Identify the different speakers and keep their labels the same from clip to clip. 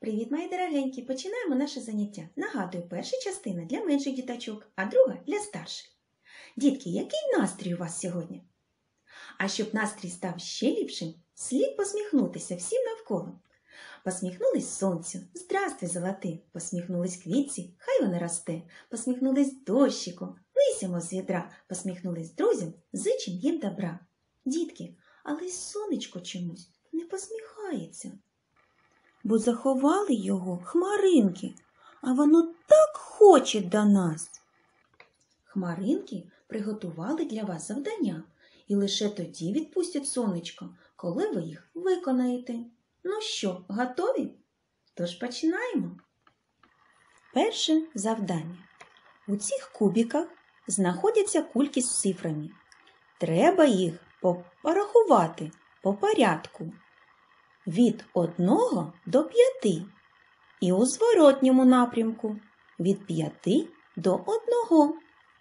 Speaker 1: Привіт, мої дорогенькі! Починаємо наше заняття. Нагадую, перша частина для менших діточок, а друга для старших. Дітки, який настрій у вас сьогодні? А щоб настрій став ще ліпшим, слід посміхнутися всім навколо. Посміхнулись сонцю, здравствуй, золоте, посміхнулись квітці, хай вона росте, посміхнулись дощику, лисимо з відра, посміхнулись друзям, зичим їм добра. Дітки, але сонечко чомусь не посміхається. Бо заховали його хмаринки, а воно так хоче до нас. Хмаринки приготували для вас завдання і лише тоді відпустять сонечко, коли ви їх виконаєте. Ну що, готові? Тож починаємо. Перше завдання. У цих кубиках знаходяться кульки з цифрами. Треба їх порахувати по порядку. Від 1 до 5 і у зворотньому напрямку від 5 до 1.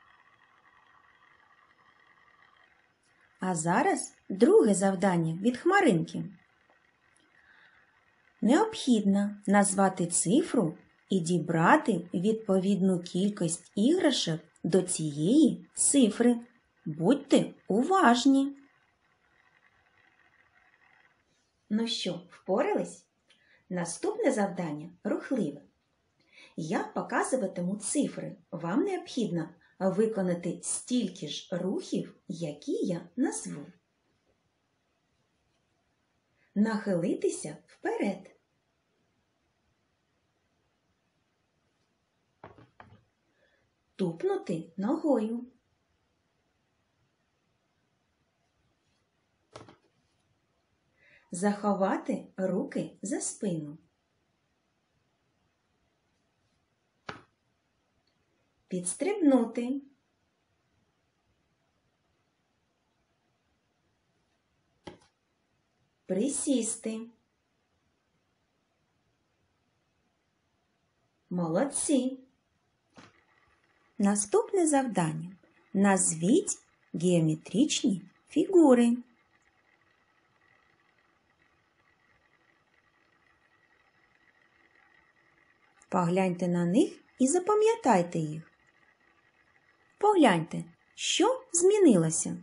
Speaker 1: А зараз друге завдання від хмаринки. Необхідно назвати цифру і дібрати відповідну кількість іграшок до цієї цифри. Будьте уважні! Ну що, впорались? Наступне завдання рухливе. Я показуватиму цифри. Вам необхідно виконати стільки ж рухів, які я назву. Нахилитися вперед. Тупнути ногою. Заховати руки за спину. Підстрибнути. Присісти. Молодці! Наступне завдання. Назвіть геометричні фігури. Погляньте на них і запам'ятайте їх. Погляньте, що змінилося.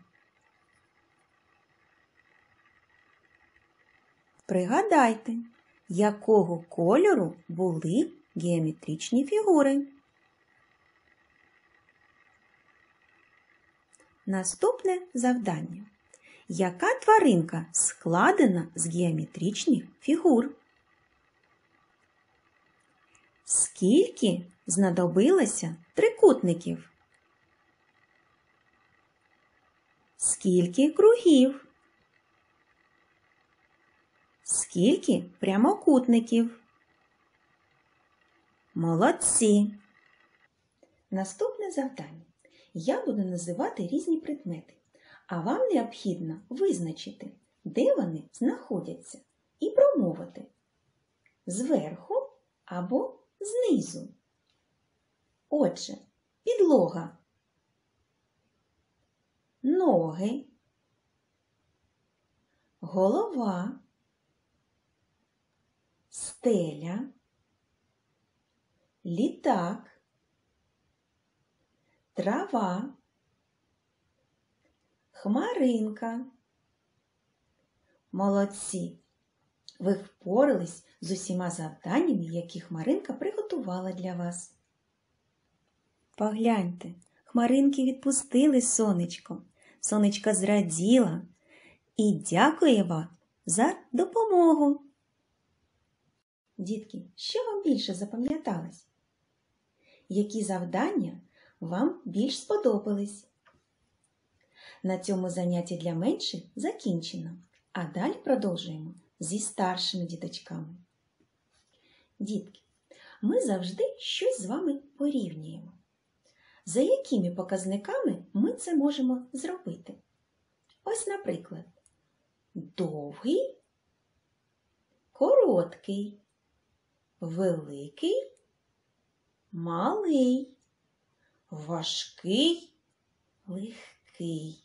Speaker 1: Пригадайте, якого кольору були геометричні фігури. Наступне завдання. Яка тваринка складена з геометричних фігур? Скільки знадобилося трикутників? Скільки кругів? Скільки прямокутників? Молодці! Наступне завдання. Я буду називати різні предмети, а вам необхідно визначити, де вони знаходяться, і промовити зверху або знизу. Отже, підлога, ноги, голова, стеля, літак, трава, хмаринка. Молодці! Ви впорались з усіма завданнями, які хмаринка приготувала для вас. Погляньте, хмаринки відпустили сонечко. Сонечко зраділо і дякує вам за допомогу. Дітки, що вам більше запам'яталось? Які завдання вам більш сподобались? На цьому заняття для менших закінчено, а далі продовжуємо зі старшими діточками. Дітки, ми завжди щось з вами порівнюємо. За якими показниками ми це можемо зробити? Ось, наприклад, довгий, короткий, великий, малий, важкий, легкий,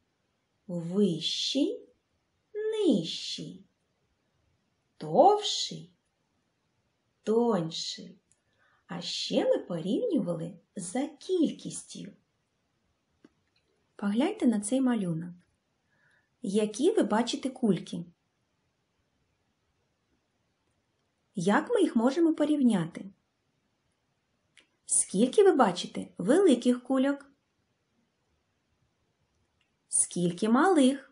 Speaker 1: вищий, нижчий, довший, тоньший. А ще ми порівнювали за кількістю. Погляньте на цей малюнок. Які ви бачите кульки? Як ми їх можемо порівняти? Скільки ви бачите великих кульок? Скільки малих?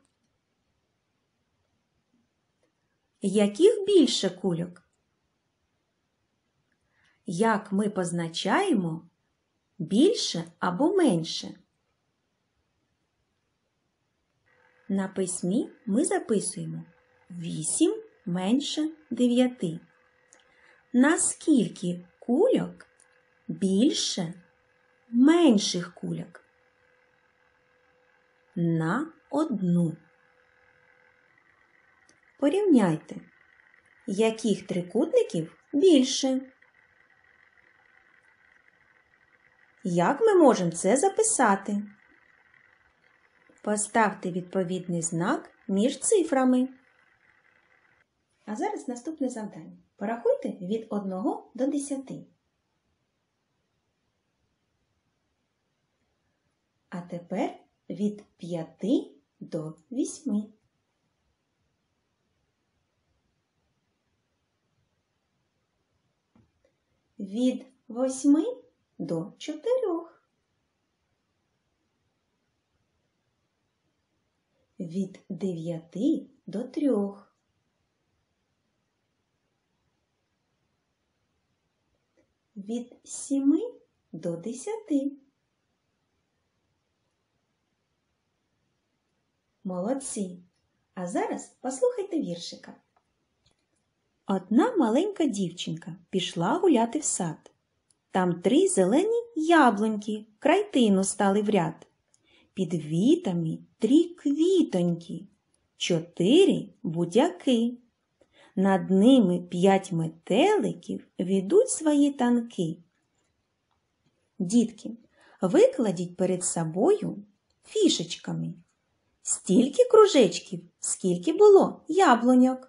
Speaker 1: Яких більше кульок? Як ми позначаємо більше або менше? На письмі ми записуємо 8 менше 9. Наскільки кульок більше менших кульок? На 1. Порівняйте, яких трикутників більше. Як ми можемо це записати? Поставте відповідний знак між цифрами. А зараз наступне завдання. Порахуйте від 1 до 10. А тепер від 5 до 8. Від 8 до 4. Від 9 до 3. Від 7 до 10. Молодці! А зараз послухайте віршика. Одна маленька дівчинка пішла гуляти в сад. Там 3 зелені яблуньки край тину стали в ряд. Під вітами 3 квітоньки, 4 будяки. Над ними 5 метеликів ведуть свої танки. Дітки, викладіть перед собою фішечками стільки кружечків, скільки було яблуньок.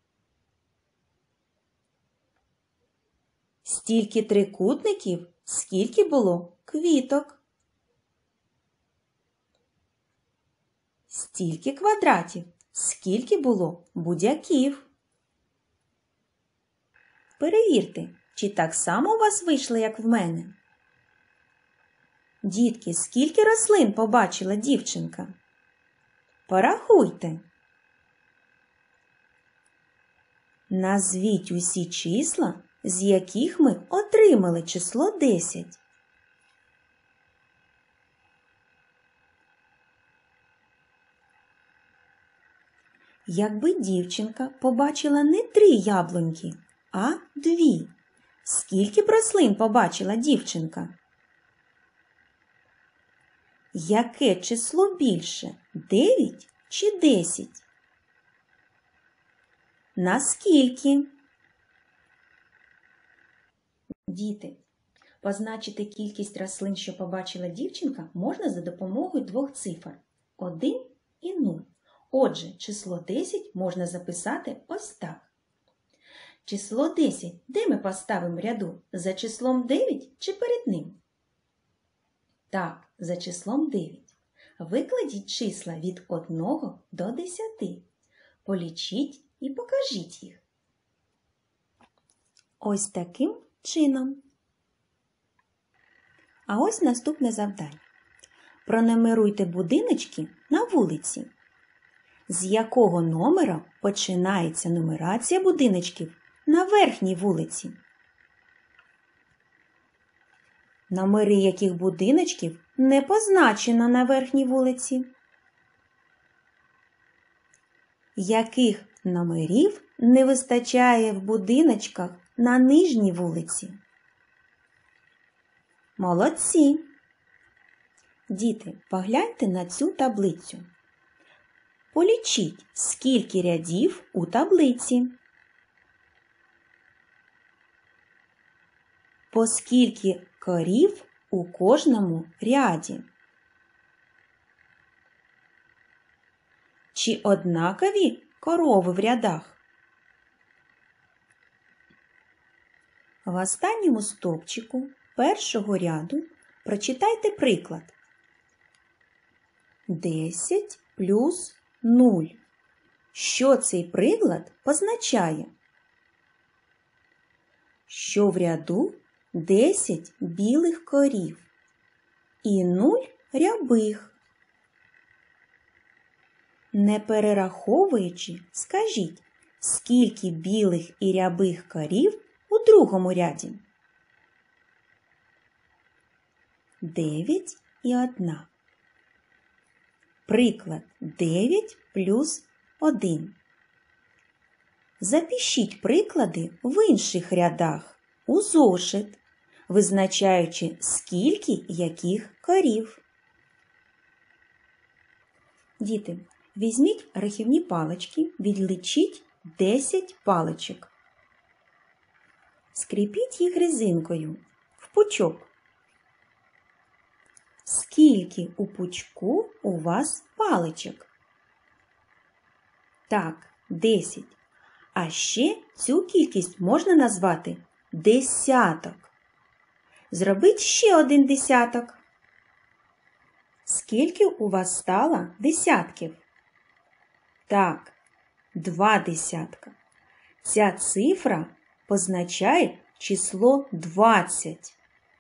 Speaker 1: Стільки трикутників, скільки було квіток. Стільки квадратів, скільки було будяків. Перевірте, чи так само у вас вийшло, як в мене. Дітки, скільки рослин побачила дівчинка? Порахуйте. Назвіть усі числа, з яких ми отримали число 10. Якби дівчинка побачила не 3 яблуньки, а 2, скільки б рослин побачила дівчинка? Яке число більше, 9 чи 10? Наскільки? Діти, позначити кількість рослин, що побачила дівчинка, можна за допомогою 2 цифр – 1 і 0. Отже, число 10 можна записати ось так. Число 10 де ми поставимо в ряду? За числом 9 чи перед ним? Так, за числом 9. Викладіть числа від 1 до 10. Полічіть і покажіть їх. Ось таким чином. А ось наступне завдання. Пронумеруйте будиночки на вулиці. З якого номера починається нумерація будиночків на верхній вулиці? Номери яких будиночків не позначено на верхній вулиці? Яких номерів не вистачає в будиночках на нижній вулиці? Молодці! Діти, погляньте на цю таблицю. Полічіть, скільки рядів у таблиці. По скільки корів у кожному ряді? Чи однакові корови в рядах? В останньому стовпчику першого ряду прочитайте приклад. 10 плюс 0. Що цей приклад позначає? Що в ряду 10 білих корів і 0 рябих. Не перераховуючи, скажіть, скільки білих і рябих корів у другому ряді? 9 і 1. Приклад 9 плюс 1. Запишіть приклади в інших рядах у зошит, визначаючи, скільки яких корів. Діти, візьміть рахівні палички, відлічіть 10 паличок. Скріпіть їх резинкою в пучок. Скільки у пучку у вас паличок? Так, 10. А ще цю кількість можна назвати десяток. Зробіть ще один десяток. Скільки у вас стало десятків? Так, 2 десятка. Ця цифра позначає число 20.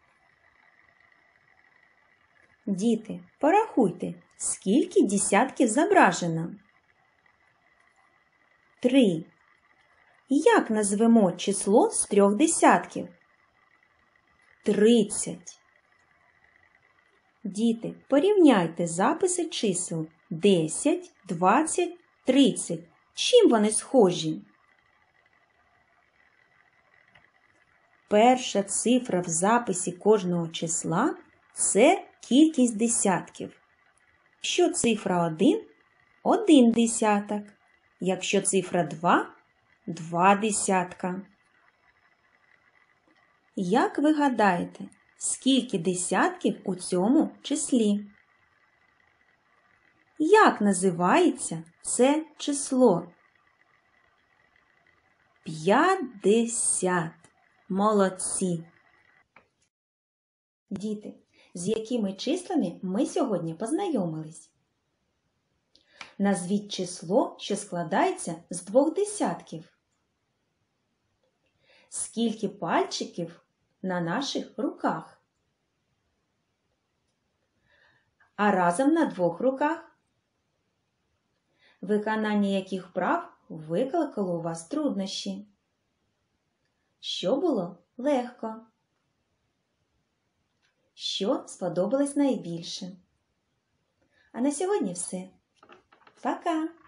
Speaker 1: Діти, порахуйте, скільки десятків зображено? 3. Як назвемо число з 3 десятків? 30. Діти, порівняйте записи чисел 10, 20, 30. Чим вони схожі? Перша цифра в записі кожного числа – це кількість десятків. Якщо цифра 1 – 1 десяток. Якщо цифра 2 – 2 десятка. Як ви гадаєте, скільки десятків у цьому числі? Як називається це число? 50. Молодці! Діти, з якими числами ми сьогодні познайомились? Назвіть число, що складається з 2 десятків. Скільки пальчиків на наших руках? А разом на 2 руках? Виконання яких вправ викликало у вас труднощі? Що було легко? Що сподобалось найбільше? А на сьогодні все. Пока!